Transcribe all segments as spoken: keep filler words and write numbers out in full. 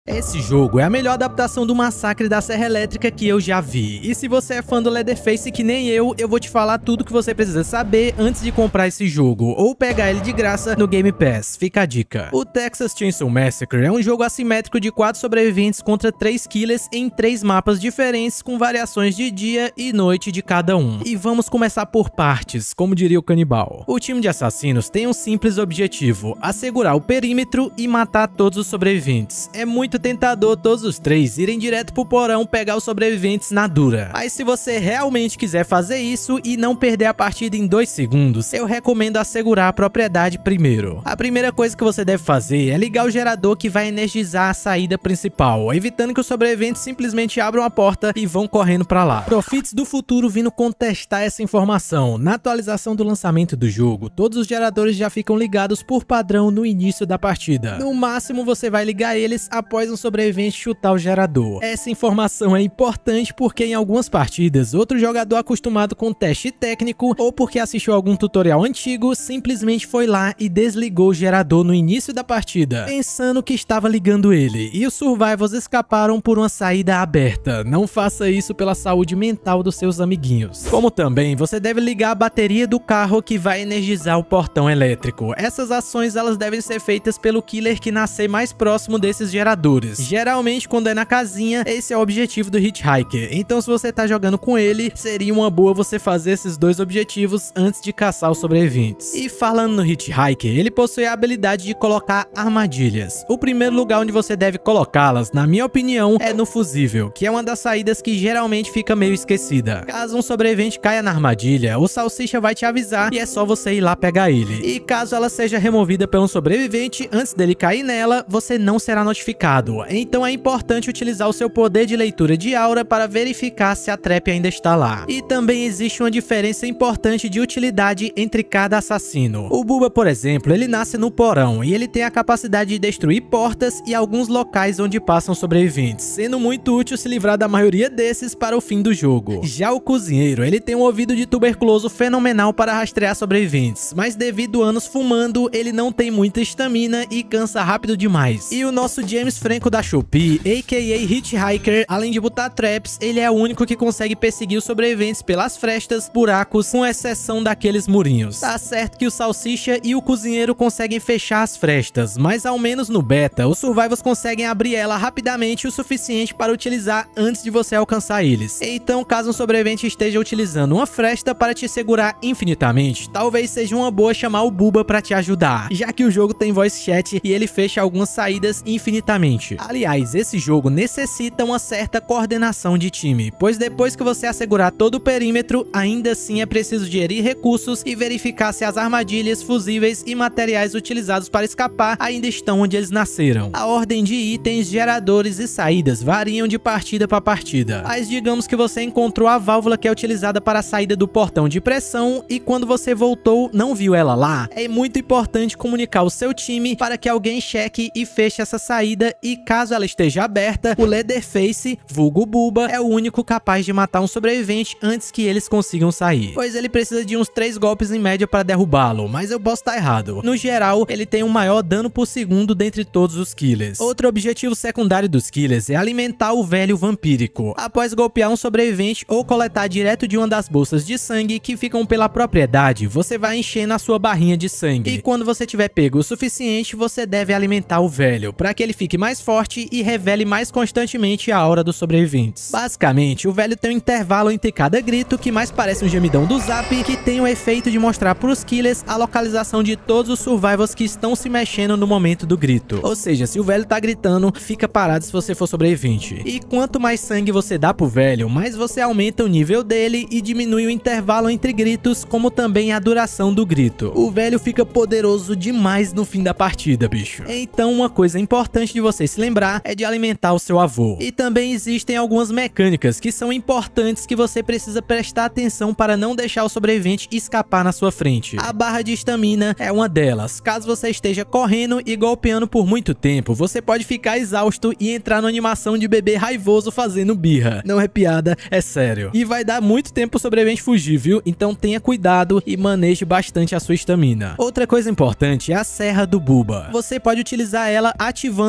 Esse jogo é a melhor adaptação do Massacre da Serra Elétrica que eu já vi. E se você é fã do Leatherface que nem eu, eu vou te falar tudo que você precisa saber antes de comprar esse jogo, ou pegar ele de graça no Game Pass. Fica a dica. O Texas Chainsaw Massacre é um jogo assimétrico de quatro sobreviventes contra três killers em três mapas diferentes com variações de dia e noite de cada um. E vamos começar por partes, como diria o canibal. O time de assassinos tem um simples objetivo: assegurar o perímetro e matar todos os sobreviventes. É muito tentador todos os três irem direto pro porão pegar os sobreviventes na dura. Mas se você realmente quiser fazer isso e não perder a partida em dois segundos, eu recomendo assegurar a propriedade primeiro. A primeira coisa que você deve fazer é ligar o gerador que vai energizar a saída principal, evitando que os sobreviventes simplesmente abram a porta e vão correndo pra lá. Profits do futuro vindo contestar essa informação. Na atualização do lançamento do jogo, todos os geradores já ficam ligados por padrão no início da partida. No máximo você vai ligar eles após um sobrevivente chutar o gerador. Essa informação é importante porque em algumas partidas, outro jogador acostumado com teste técnico ou porque assistiu algum tutorial antigo, simplesmente foi lá e desligou o gerador no início da partida, pensando que estava ligando ele, e os survivors escaparam por uma saída aberta. Não faça isso pela saúde mental dos seus amiguinhos. Como também, você deve ligar a bateria do carro que vai energizar o portão elétrico. Essas ações elas devem ser feitas pelo killer que nascer mais próximo desses geradores. Geralmente, quando é na casinha, esse é o objetivo do Hitchhiker. Então, se você tá jogando com ele, seria uma boa você fazer esses dois objetivos antes de caçar os sobreviventes. E falando no Hitchhiker, ele possui a habilidade de colocar armadilhas. O primeiro lugar onde você deve colocá-las, na minha opinião, é no fusível, que é uma das saídas que geralmente fica meio esquecida. Caso um sobrevivente caia na armadilha, o Salsicha vai te avisar e é só você ir lá pegar ele. E caso ela seja removida por um sobrevivente, antes dele cair nela, você não será notificado. Então é importante utilizar o seu poder de leitura de aura para verificar se a trap ainda está lá. E também existe uma diferença importante de utilidade entre cada assassino. O Bubba, por exemplo, ele nasce no porão e ele tem a capacidade de destruir portas e alguns locais onde passam sobreviventes, sendo muito útil se livrar da maioria desses para o fim do jogo. Já o Cozinheiro, ele tem um ouvido de tuberculoso fenomenal para rastrear sobreviventes, mas devido a anos fumando, ele não tem muita estamina e cansa rápido demais. E o nosso James Franco da Shopee, a k a. Hitchhiker, além de botar traps, ele é o único que consegue perseguir os sobreviventes pelas frestas, buracos, com exceção daqueles murinhos. Tá certo que o Salsicha e o Cozinheiro conseguem fechar as frestas, mas ao menos no beta, os survivors conseguem abrir ela rapidamente o suficiente para utilizar antes de você alcançar eles. Então, caso um sobrevivente esteja utilizando uma fresta para te segurar infinitamente, talvez seja uma boa chamar o Bubba para te ajudar, já que o jogo tem voice chat e ele fecha algumas saídas infinitamente. Aliás, esse jogo necessita uma certa coordenação de time, pois depois que você assegurar todo o perímetro, ainda assim é preciso gerir recursos e verificar se as armadilhas, fusíveis e materiais utilizados para escapar ainda estão onde eles nasceram. A ordem de itens, geradores e saídas variam de partida para partida, mas digamos que você encontrou a válvula que é utilizada para a saída do portão de pressão e quando você voltou não viu ela lá, é muito importante comunicar o seu time para que alguém cheque e feche essa saída. E caso ela esteja aberta, o Leatherface, vulgo Bubba, é o único capaz de matar um sobrevivente antes que eles consigam sair, pois ele precisa de uns três golpes em média para derrubá-lo, mas eu posso estar errado. No geral, ele tem um maior dano por segundo dentre todos os killers. Outro objetivo secundário dos killers é alimentar o velho vampírico. Após golpear um sobrevivente ou coletar direto de uma das bolsas de sangue que ficam pela propriedade, você vai enchendo a sua barrinha de sangue. E quando você tiver pego o suficiente, você deve alimentar o velho, para que ele fique mais forte e revele mais constantemente a aura dos sobreviventes. Basicamente, o velho tem um intervalo entre cada grito que mais parece um gemidão do Zap, que tem o efeito de mostrar para os killers a localização de todos os survivors que estão se mexendo no momento do grito. Ou seja, se o velho tá gritando, fica parado se você for sobrevivente. E quanto mais sangue você dá pro velho, mais você aumenta o nível dele e diminui o intervalo entre gritos, como também a duração do grito. O velho fica poderoso demais no fim da partida, bicho. Então, uma coisa importante de você se lembrar é de alimentar o seu avô. E também existem algumas mecânicas que são importantes que você precisa prestar atenção para não deixar o sobrevivente escapar na sua frente. A barra de estamina é uma delas. Caso você esteja correndo e golpeando por muito tempo, você pode ficar exausto e entrar na animação de bebê raivoso fazendo birra. Não é piada, é sério. E vai dar muito tempo pro sobrevivente fugir, viu? Então tenha cuidado e maneje bastante a sua estamina. Outra coisa importante é a serra do Bubba. Você pode utilizar ela ativando-a para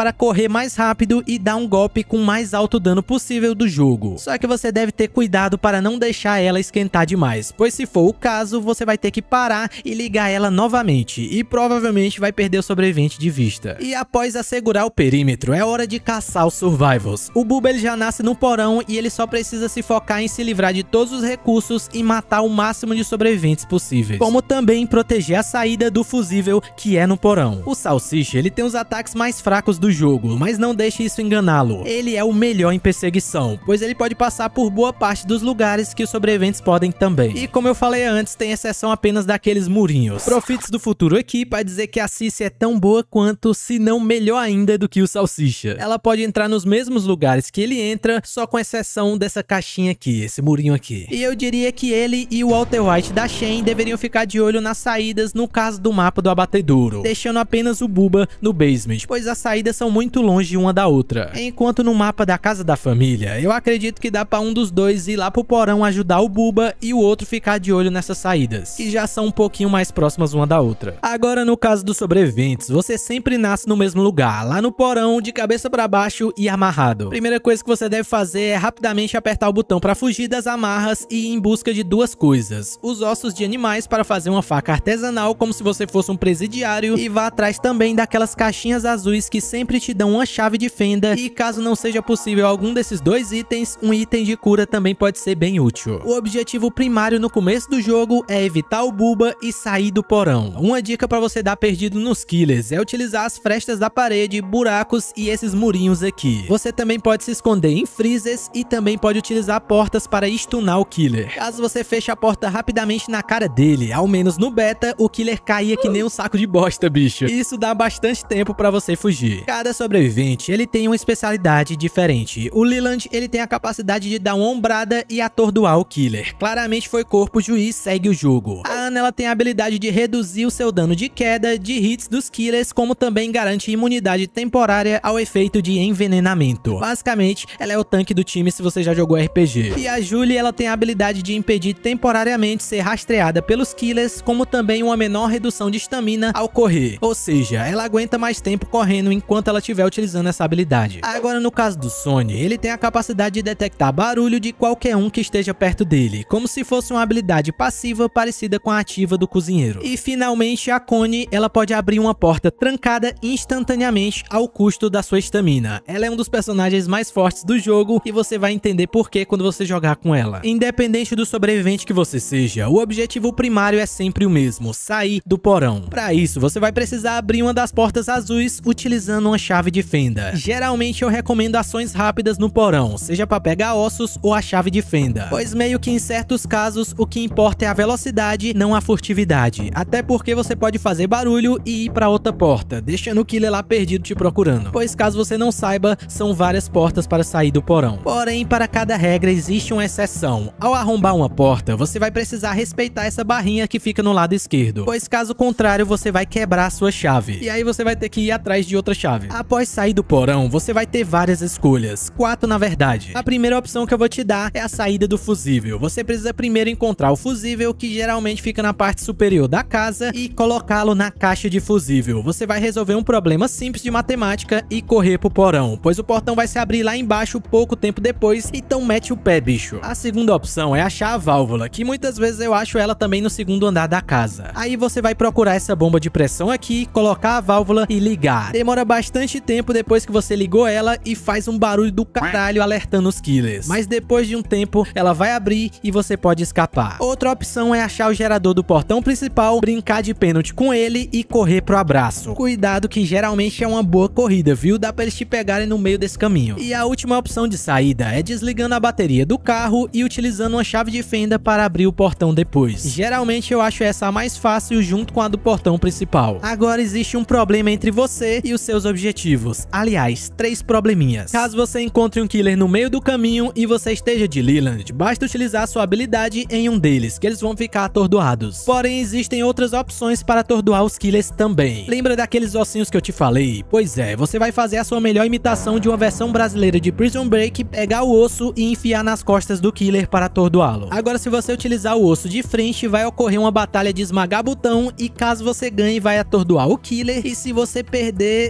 para correr mais rápido e dar um golpe com o mais alto dano possível do jogo. Só que você deve ter cuidado para não deixar ela esquentar demais, pois se for o caso, você vai ter que parar e ligar ela novamente, e provavelmente vai perder o sobrevivente de vista. E após assegurar o perímetro, é hora de caçar os survivals. O Bubba ele já nasce no porão e ele só precisa se focar em se livrar de todos os recursos e matar o máximo de sobreviventes possíveis, como também proteger a saída do fusível que é no porão. O Salsicha ele tem os ataques mais fracos do jogo, mas não deixe isso enganá-lo. Ele é o melhor em perseguição, pois ele pode passar por boa parte dos lugares que os sobreviventes podem também. E como eu falei antes, tem exceção apenas daqueles murinhos. Profits do futuro aqui para dizer que a Cici é tão boa quanto, se não melhor ainda do que o Salsicha. Ela pode entrar nos mesmos lugares que ele entra, só com exceção dessa caixinha aqui, esse murinho aqui. E eu diria que ele e o Walter White da Shen deveriam ficar de olho nas saídas no caso do mapa do abatedouro, deixando apenas o Bubba no basement, pois as saídas são muito longe uma da outra. Enquanto no mapa da casa da família, eu acredito que dá para um dos dois ir lá pro porão ajudar o Bubba e o outro ficar de olho nessas saídas, que já são um pouquinho mais próximas uma da outra. Agora no caso dos sobreviventes, você sempre nasce no mesmo lugar, lá no porão, de cabeça para baixo e amarrado. Primeira coisa que você deve fazer é rapidamente apertar o botão para fugir das amarras e ir em busca de duas coisas: os ossos de animais para fazer uma faca artesanal como se você fosse um presidiário, e vá atrás também daquelas caixinhas azuis que sempre te dão uma chave de fenda, e caso não seja possível algum desses dois itens, um item de cura também pode ser bem útil. O objetivo primário no começo do jogo é evitar o Bubba e sair do porão. Uma dica para você dar perdido nos killers é utilizar as frestas da parede, buracos e esses murinhos aqui. Você também pode se esconder em freezers e também pode utilizar portas para stunar o killer. Caso você feche a porta rapidamente na cara dele, ao menos no beta, o killer caía que nem um saco de bosta, bicho. Isso dá bastante tempo para você fugir. Cada sobrevivente, ele tem uma especialidade diferente. O Leland, ele tem a capacidade de dar uma ombrada e atordoar o killer. Claramente foi corpo, juiz, segue o jogo. A Ana, ela tem a habilidade de reduzir o seu dano de queda, de hits dos killers, como também garante imunidade temporária ao efeito de envenenamento. Basicamente, ela é o tanque do time se você já jogou R P G. E a Julie, ela tem a habilidade de impedir temporariamente ser rastreada pelos killers, como também uma menor redução de estamina ao correr. Ou seja, ela aguenta mais tempo correndo enquanto ela estiver utilizando essa habilidade. Agora no caso do Sonny, ele tem a capacidade de detectar barulho de qualquer um que esteja perto dele, como se fosse uma habilidade passiva parecida com a ativa do cozinheiro. E finalmente a Connie, ela pode abrir uma porta trancada instantaneamente ao custo da sua estamina. Ela é um dos personagens mais fortes do jogo e você vai entender por que quando você jogar com ela. Independente do sobrevivente que você seja, o objetivo primário é sempre o mesmo: sair do porão. Para isso, você vai precisar abrir uma das portas azuis utilizando uma chave de fenda. Geralmente eu recomendo ações rápidas no porão, seja para pegar ossos ou a chave de fenda, pois meio que em certos casos o que importa é a velocidade, não a furtividade. Até porque você pode fazer barulho e ir para outra porta, deixando o killer lá perdido te procurando, pois caso você não saiba, são várias portas para sair do porão. Porém, para cada regra existe uma exceção. Ao arrombar uma porta, você vai precisar respeitar essa barrinha que fica no lado esquerdo, pois caso contrário você vai quebrar a sua chave, e aí você vai ter que ir atrás de outra chave. Após sair do porão, você vai ter várias escolhas, quatro na verdade. A primeira opção que eu vou te dar é a saída do fusível. Você precisa primeiro encontrar o fusível, que geralmente fica na parte superior da casa, e colocá-lo na caixa de fusível. Você vai resolver um problema simples de matemática e correr pro porão, pois o portão vai se abrir lá embaixo pouco tempo depois, então mete o pé, bicho. A segunda opção é achar a válvula, que muitas vezes eu acho ela também no segundo andar da casa. Aí você vai procurar essa bomba de pressão aqui, colocar a válvula e ligar. Demora bastante tempo depois que você ligou ela e faz um barulho do caralho alertando os killers, mas depois de um tempo ela vai abrir e você pode escapar. Outra opção é achar o gerador do portão principal, brincar de pênalti com ele e correr pro abraço. Cuidado que geralmente é uma boa corrida, viu? Dá pra eles te pegarem no meio desse caminho. E a última opção de saída é desligando a bateria do carro e utilizando uma chave de fenda para abrir o portão depois. Geralmente eu acho essa a mais fácil junto com a do portão principal. Agora existe um problema entre você e os seus objetivos. Aliás, três probleminhas. Caso você encontre um killer no meio do caminho e você esteja de Leland, basta utilizar sua habilidade em um deles, que eles vão ficar atordoados. Porém, existem outras opções para atordoar os killers também. Lembra daqueles ossinhos que eu te falei? Pois é, você vai fazer a sua melhor imitação de uma versão brasileira de Prison Break, pegar o osso e enfiar nas costas do killer para atordoá-lo. Agora, se você utilizar o osso de frente, vai ocorrer uma batalha de esmagar botão e caso você ganhe, vai atordoar o killer, e se você perder, você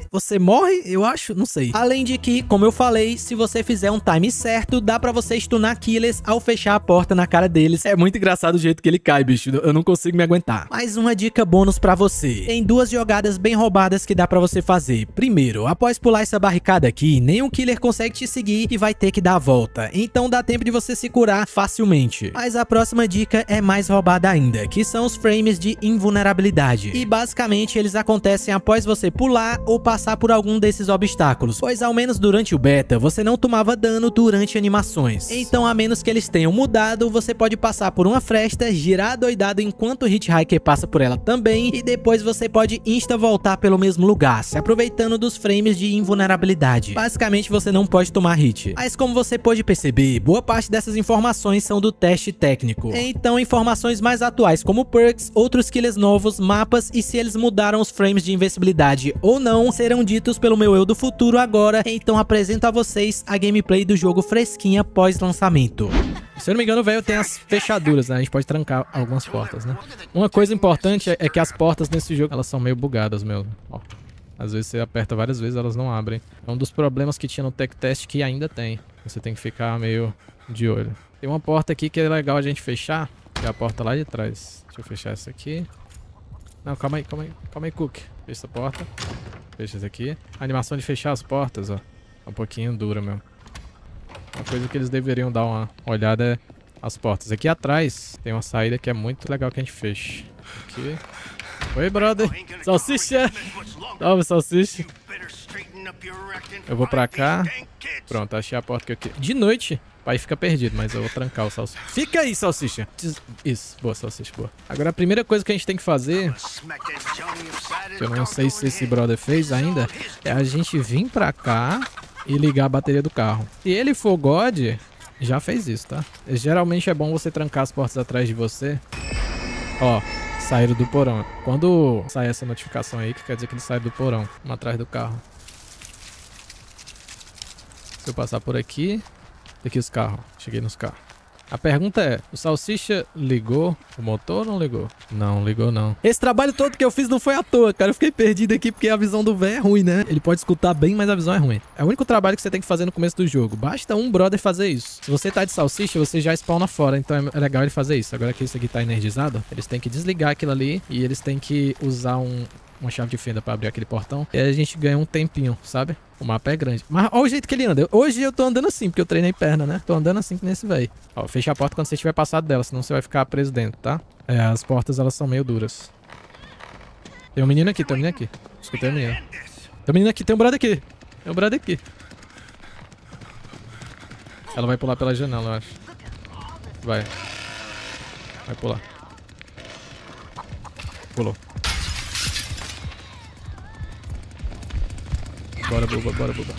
morre, eu acho, não sei. Além de que, como eu falei, se você fizer um time certo, dá pra você stunar killers ao fechar a porta na cara deles. É muito engraçado o jeito que ele cai, bicho. Eu não consigo me aguentar. Mais uma dica bônus pra você. Tem duas jogadas bem roubadas que dá pra você fazer. Primeiro, após pular essa barricada aqui, nenhum killer consegue te seguir e vai ter que dar a volta. Então dá tempo de você se curar facilmente. Mas a próxima dica é mais roubada ainda, que são os frames de invulnerabilidade. E basicamente eles acontecem após você pular ou passar por algum desses obstáculos, pois ao menos durante o beta você não tomava dano durante animações. Então, a menos que eles tenham mudado, você pode passar por uma fresta, girar doidado enquanto o Hitchhiker passa por ela também, e depois você pode insta voltar pelo mesmo lugar, se aproveitando dos frames de invulnerabilidade. Basicamente você não pode tomar hit. Mas como você pode perceber, boa parte dessas informações são do teste técnico. Então, informações mais atuais como perks, outros killers novos, mapas e se eles mudaram os frames de invencibilidade ou não, serão ditos pelo meu eu do futuro agora. Então apresento a vocês a gameplay do jogo fresquinha pós-lançamento. Se eu não me engano, velho, tem as fechaduras, né? A gente pode trancar algumas portas, né? Uma coisa importante é que as portas nesse jogo, elas são meio bugadas mesmo. Ó, às vezes você aperta várias vezes, elas não abrem. É um dos problemas que tinha no tech test que ainda tem. Você tem que ficar meio de olho. Tem uma porta aqui que é legal a gente fechar, que é a porta lá de trás. Deixa eu fechar essa aqui. Não, calma aí, calma aí, calma aí, Cook. Fecha essa porta. Fecha essa aqui. A animação de fechar as portas, ó, é um pouquinho dura mesmo. Uma coisa que eles deveriam dar uma olhada é as portas. Aqui atrás tem uma saída que é muito legal que a gente feche. Aqui. Oi, brother. Salsicha. Salve, salsicha. Eu vou pra cá. Pronto, achei a porta que eu queria. De noite, o pai fica perdido, mas eu vou trancar o salsicha. Fica aí, salsicha. Isso, boa, salsicha, boa. Agora a primeira coisa que a gente tem que fazer, que eu não sei se esse brother fez ainda, é a gente vir pra cá e ligar a bateria do carro. Se ele for God, já fez isso, tá? Geralmente é bom você trancar as portas atrás de você. Ó, saíram do porão. Quando sai essa notificação aí, que quer dizer que eles saíram do porão, um atrás do carro. Se eu passar por aqui, aqui os carros. Cheguei nos carros. A pergunta é, o salsicha ligou o motor ou não ligou? Não, ligou não. Esse trabalho todo que eu fiz não foi à toa, cara. Eu fiquei perdido aqui porque a visão do véio é ruim, né? Ele pode escutar bem, mas a visão é ruim. É o único trabalho que você tem que fazer no começo do jogo. Basta um brother fazer isso. Se você tá de salsicha, você já spawna fora, então é legal ele fazer isso. Agora que isso aqui tá energizado, eles têm que desligar aquilo ali e eles têm que usar um... uma chave de fenda pra abrir aquele portão. E aí a gente ganha um tempinho, sabe? O mapa é grande. Mas olha o jeito que ele anda. Hoje eu tô andando assim, porque eu treinei perna, né? Tô andando assim que nesse velho. Ó, fecha a porta quando você estiver passado dela, senão você vai ficar preso dentro, tá? É, as portas, elas são meio duras. Tem um menino aqui, tem um menino aqui. Escutei o menino. Tem um menino aqui, tem um brother aqui. Tem um brother aqui. Ela vai pular pela janela, eu acho. Vai. Vai pular. Pulou. Bora, buba, bora, buba.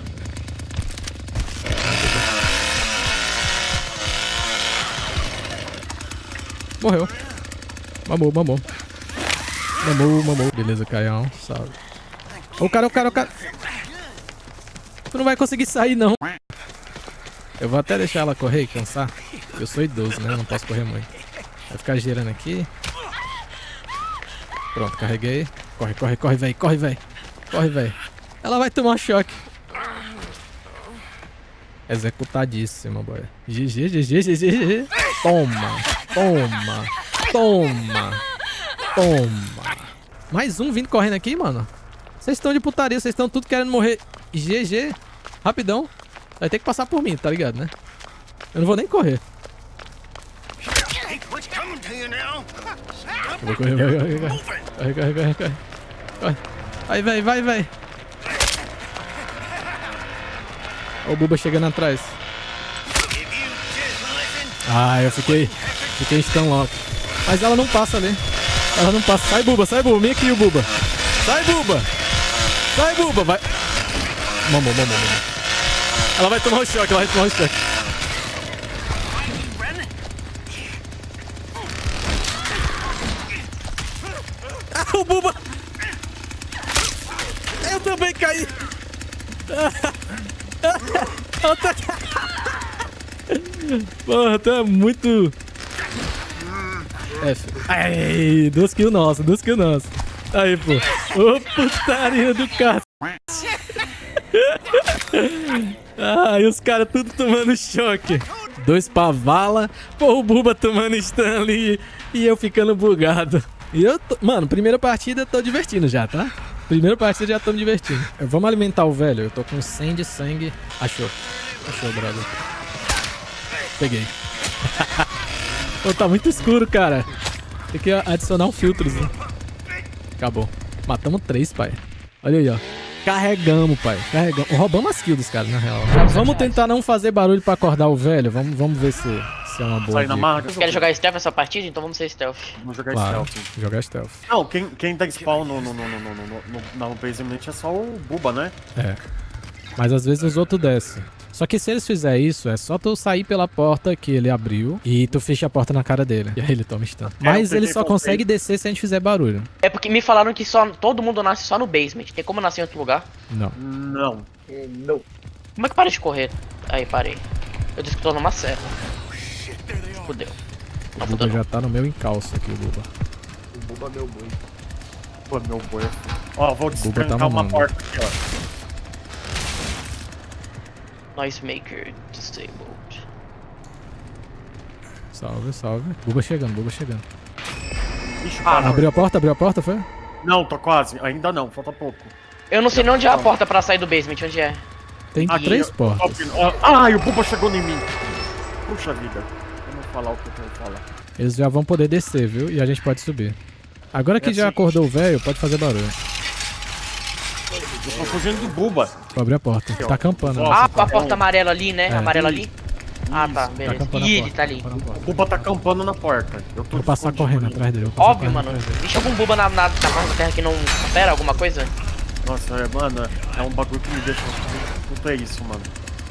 Morreu. Mamou, mamou. Mamou, mamou. Beleza, Caião. Salve. Ô, cara, o cara, o cara. Tu não vai conseguir sair, não. Eu vou até deixar ela correr e cansar. Eu sou idoso, né? Eu não posso correr muito. Vai ficar girando aqui. Pronto, carreguei. Corre, corre, corre, velho. Corre, velho. Corre, velho. Ela vai tomar um choque. Executadíssima, boy. G G, G G, G G, G G. Toma, toma, toma, toma. Mais um vindo correndo aqui, mano. Vocês estão de putaria, vocês estão tudo querendo morrer. G G, rapidão. Vai ter que passar por mim, tá ligado, né? Eu não vou nem correr. Eu vou correr, vai, vai, vai. Corre, corre, corre, corre. Corre. Vai, vai, vai, vai. Olha o Buba chegando atrás. Ah, eu fiquei... Fiquei stun lock. Mas ela não passa ali. Ela não passa. Sai, Buba, sai, Buba. Vem aqui, o Buba. Sai, Buba. Sai, Buba. Vai. Mamou, mamou, mamou. Ela vai tomar um choque, ela vai tomar um choque. Ah, o Buba. Eu também caí. Porra, tu é muito... F. Ai, duas kills nossa, duas kills nossa. Aí, pô. Ô, putaria do cara. Ah, e os caras tudo tomando choque. Dois pra vala. Pô, o Buba tomando stun ali e eu ficando bugado. E eu tô... Mano, primeira partida eu tô divertindo já, tá? Primeira partida já tô me divertindo. Vamos alimentar o velho. Eu tô com cem de sangue. Achou. Achou, brother. Peguei. Pô, tá muito escuro, cara. Tem que adicionar um filtrozinho. Acabou. Matamos três, pai. Olha aí, ó. Carregamos, pai. Carregamos. Roubamos as kills dos caras, na real. Vamos tentar não fazer barulho pra acordar o velho. Vamos, vamos ver se, se é uma boa. Sai na marca. Quer jogar stealth essa partida? Então vamos ser stealth. Vamos jogar Claro, stealth. jogar stealth. Não, quem, quem tá spawn no, no, no, no, no, no, no, no basement é só o Buba, né? É. Mas às vezes os outros descem. Só que se eles fizerem isso, é só tu sair pela porta que ele abriu e tu fecha a porta na cara dele. E aí ele toma stun. Mas ele só consegue descer se a gente fizer barulho. É porque me falaram que só, todo mundo nasce só no basement. Tem como nascer em outro lugar? Não. Não. Não. Como é que para de correr? Aí, parei. Eu disse que tô numa serra. Fudeu. Não, O fudeu Buba não. já tá no meu encalço aqui, o Buba. O Buba é meu boi. Pô, meu boi. Ó, vou Buba destrancar tá uma mamando. porta aqui, ó. Noise maker disabled. Salve, salve. Buba chegando, Buba chegando. Ixi, Ah, cara. Abriu a porta, abriu a porta, foi? Não, tô quase. Ainda não, falta pouco. Eu não sei nem onde é a porta pra sair do basement. Onde é? Tem Aqui, três ó, portas. ó, ai, o Buba chegou em mim. Puxa vida. Vamos falar o que eu quero falar. Eles já vão poder descer, viu? E a gente pode subir. Agora que É já assim. acordou o velho, pode fazer barulho. Eu tô fugindo do Buba. Vou abrir a porta. Tá acampando. né? Ah, a porta amarela ali, né? É. Amarela ali? Ah, tá, Isso. beleza. acampando E na ele porta, tá ali. acampando na porta. O Buba tá acampando na porta. Eu tô Vou passar escondido correndo ali. atrás dele. vou passar Óbvio, correndo mano. atrás dele. Deixa algum buba na, na, na parte da terra que não opera alguma coisa? Nossa, é, mano, é um bagulho que me deixa... Puta é isso, mano.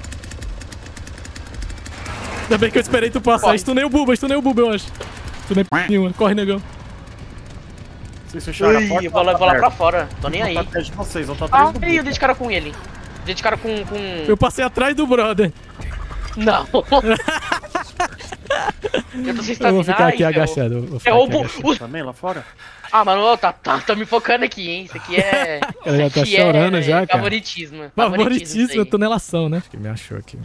Ainda bem que eu esperei tu passar. Corre. Estunei o Buba, estunei o Buba, eu acho. Estunei p nenhuma. Corre, negão. Vocês fecharam a Ui, porta? eu vou lá, tá vou lá pra aberta? fora. Tô nem Eu aí. tô atrás de vocês, eu tô Ah, atrás do aí, eu Buba. dei de cara com ele. Dei de cara com... com... Eu passei atrás do brother. Não. Eu tô sem Eu estamina. vou ficar Ai, aqui ferrou. agachado. eu Vou ficar É o aqui bu... agachado. o- Também lá fora? Ah, mano, ô, tá, tá, tá me focando aqui, hein? Isso aqui é... Ela já isso tá aqui chorando é, já, é cara. Favoritismo. Favoritíssimo, isso aí. eu tô nelação, né? Acho que me achou aqui.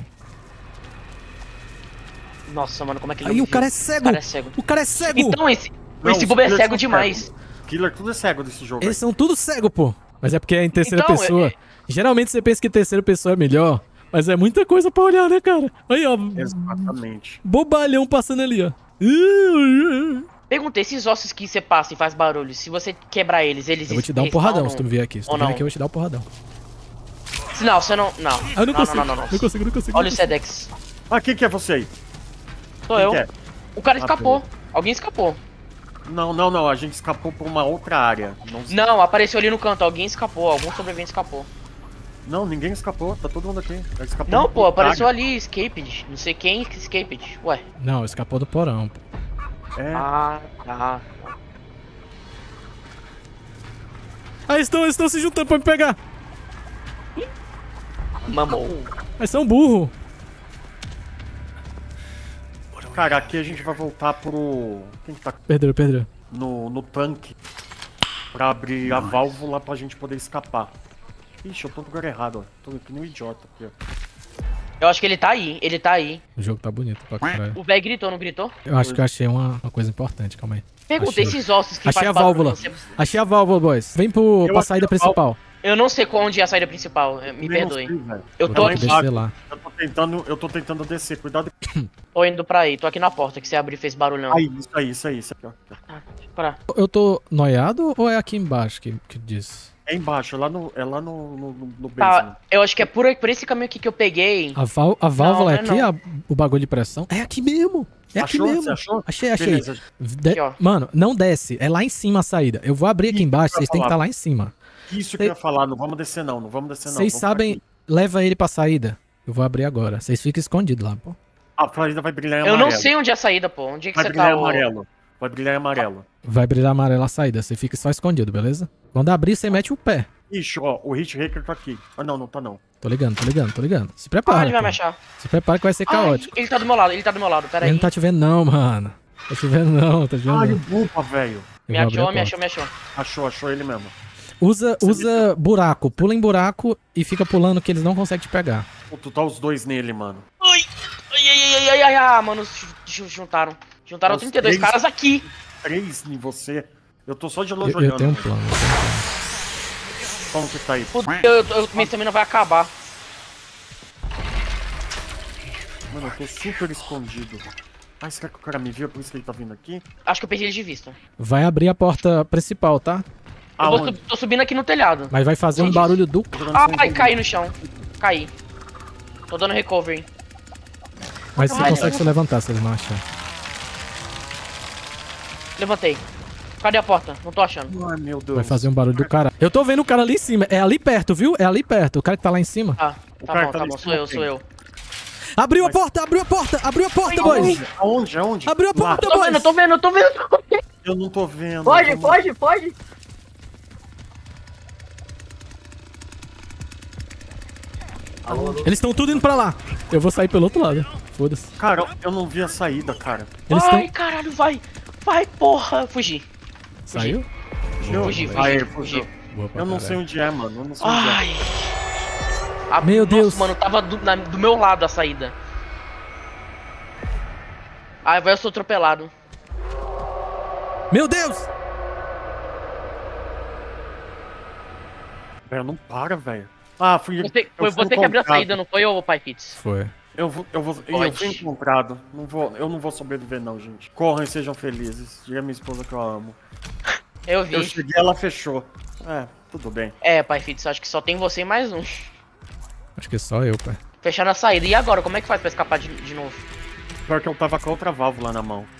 Nossa, mano, como é que ele Aí não o viu? cara é cego! O cara é cego. O cara é cego! Então esse... Não, esse os buba é killers cego são demais. cegos. Killer, tudo é cego desse jogo. Eles são tudo cego, pô. Mas é porque é em terceira Então, pessoa. é- Geralmente você pensa que terceira pessoa é melhor. Mas é muita coisa pra olhar, né, cara? Aí, ó. Exatamente. Bobalhão passando ali, ó. Perguntei, esses ossos que você passa e faz barulho, se você quebrar eles, eles Eu vou te dar um respawnam? porradão se tu me vier aqui. Se tu Ou vier não? aqui, eu vou te dar um porradão. Não, você não... Não, Ah, eu não não, consigo. não, não, não, Não consigo, não consigo. Olha não o consigo. Sedex. Ah, quem que é você aí? Sou Quem eu. que é? O cara Ah, escapou. Alguém escapou. Não, não, não. A gente escapou pra uma outra área. Não, Não, apareceu ali no canto. Alguém escapou. Algum sobrevivente escapou. não ninguém escapou. Tá todo mundo aqui. Ele escapou Não, pra pô, outra apareceu área. ali, escaped. Não sei quem escaped. Ué. Não, escapou do porão, pô. É. Ah, tá. Ah, eles estão eles estão se juntando pra me pegar. Mamou. Mas são burro. Cara, aqui a gente vai voltar pro... Quem que tá Perderam, perderam. no, no tanque? Pra abrir a válvula pra gente poder escapar. Ixi, eu tô no lugar errado, ó. Tô que nem um idiota aqui, ó. Eu acho que ele tá aí. Ele tá aí. O jogo tá bonito pra caralho. O velho gritou, não gritou? Eu acho que eu achei uma, uma coisa importante, calma aí. Perguntei Achei. esses ossos que Achei faz a válvula. barulho, você- Achei a válvula, boys. Vem pro, Eu pra achei saída a principal. Eu não sei qual onde é a saída principal. Me Nem perdoe. sei, velho. Eu Vou tô ter que aqui. descer lá. Eu tô tentando, eu tô tentando descer, cuidado. Tô indo pra aí. Tô aqui na porta que você abriu e fez barulhão. Aí, isso aí, isso aí, isso aqui, ó. Pra. Eu tô noiado ou é aqui embaixo que, que diz? É embaixo, é lá no, é lá no, no, no- no basement. Tá, eu acho que é por, por esse caminho aqui que eu peguei. A, val, a válvula Não, é não é aqui, a- o bagulho de pressão? É aqui mesmo. É aqui Achou? mesmo. Você achou? Achei, achei. Beleza. De- Aqui, ó. Mano, não desce. É lá em cima a saída. Eu vou abrir aqui Ih, embaixo, pra vocês têm que estar falar. lá em cima. Isso que eu ia falar, não vamos descer não, não vamos descer não. Vocês vamos sabem, ficar aqui. leva ele pra saída. Eu vou abrir agora. Vocês ficam escondidos lá, pô. A saída vai brilhar em Eu amarelo. não sei onde é a saída, pô. Onde é que Vai você brilhar tá? em ô? amarelo. Vai brilhar em amarelo. Vai brilhar amarela a saída. Você fica só escondido, beleza? Quando abrir, você mete o pé. Ixi, ó, o Hit Hacker tá aqui. Ah, não, não tá não. Tô ligando, tô ligando, tô ligando. Se Ah, prepara. ele vai pô. me achar. Se prepara que vai ser Ai, caótico. ele tá do meu lado, ele tá do meu lado, pera Ele aí. não tá te vendo não, mano. Tá te vendo não, tá te vendo Ai, não. o Bupa, velho. Eu Me vou abrir a achou, me porta. achou, me achou. Achou, achou ele mesmo. Usa, usa buraco. Pula em buraco e fica pulando que eles não conseguem te pegar. Pô, tu tá os dois nele, mano. Ai, ai, ai, ai, ai, ai, ai, mano, se juntaram. Juntaram Os trinta e dois três- caras aqui. Três em você. Eu tô só de Eu, longe eu olhando. tenho um velho. plano. Eu tenho um plano. Como que tá aí? Fudeu, eu, eu, minha estamina vai acabar. Mano, eu tô super escondido. Ah, será que o cara me viu? É por isso que ele tá vindo aqui? Acho que eu perdi ele de vista. Vai abrir a porta principal, tá? Eu vou Aonde? sub- tô subindo aqui no telhado. Mas vai fazer um Onde? barulho do... Ai, caí no chão. Caí. Tô dando recovery. Mas você Ai, consegue eu- se levantar se eles não achar. Levantei. Cadê a porta? Não tô achando. Ai, meu Deus. Vai fazer um barulho do cara. Eu tô vendo o cara ali em cima. É ali perto, viu? É ali perto. O cara que tá lá em cima. Ah, O tá cara bom, tá tá ali bom. em Sou cima eu, quem? sou eu. Abriu a Mas- porta, abriu a porta, abriu a porta, boys. Aonde? Aonde? Aonde? Abriu a Lá. porta, Tô vendo, boys. tô vendo, tô vendo. Eu não tô vendo. Foge, Vamos- foge, foge. Eles estão tudo indo pra lá. Eu vou sair pelo outro lado. Foda-se. Cara, eu não vi a saída, cara. Eles Ai, estão... caralho, vai. Vai, porra. Fugi. Saiu? Fugi, fugi, Aí, fugi. Boa pra Eu não caralho. sei onde é, mano. Eu não sei onde é. Ai. A- Meu Nossa, Deus. mano, tava do, na- do meu lado a saída. Ai, vai, eu sou atropelado. Meu Deus! Velho, não para, velho. Ah, fui. Você, eu foi fui você que abriu a encontrado. saída, não foi eu, Pai Fitz? Foi. Eu vou, eu vou, eu Pode. fui encontrado. Não vou, eu não vou sobreviver não, gente. Corram e sejam felizes. Diga a minha esposa que eu amo. Eu vi. Eu cheguei, ela fechou. É, tudo bem. É, Pai Fitz, acho que só tem você e mais um. Acho que só eu, pai. Fecharam a saída. E agora, como é que faz pra escapar de, de novo? Pior que eu tava com a outra válvula na mão.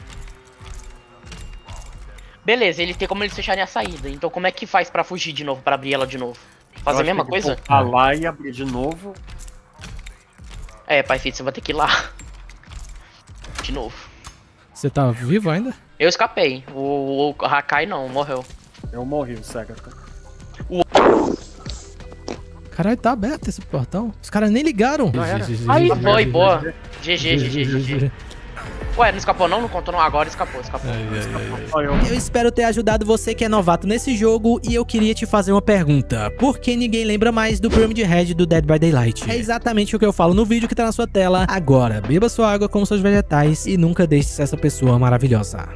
Beleza, ele tem como eles fecharem a saída. Então como é que faz pra fugir de novo, pra abrir ela de novo? Fazer a Eu mesma acho que coisa? eu vou voltar lá e abrir de novo. É, Pai Fitz, você vai ter que ir lá. De novo. Você tá vivo ainda? Eu escapei. O, o Hakai não, morreu. Eu morri, o Sega. Caralho, tá aberto esse portão. Os caras nem ligaram. Já era. Aí, G G, foi, G G, boa. G G G, G, G G, G G. Ué, não escapou não? Não contou não? Agora escapou, escapou. Ai, ai, ai, ai. Só eu. Eu espero ter ajudado você que é novato nesse jogo e eu queria te fazer uma pergunta. Por que ninguém lembra mais do Pyramid Head do Dead by Daylight? É exatamente o que eu falo no vídeo que tá na sua tela agora. Beba sua água com seus vegetais e nunca deixe de ser essa pessoa maravilhosa.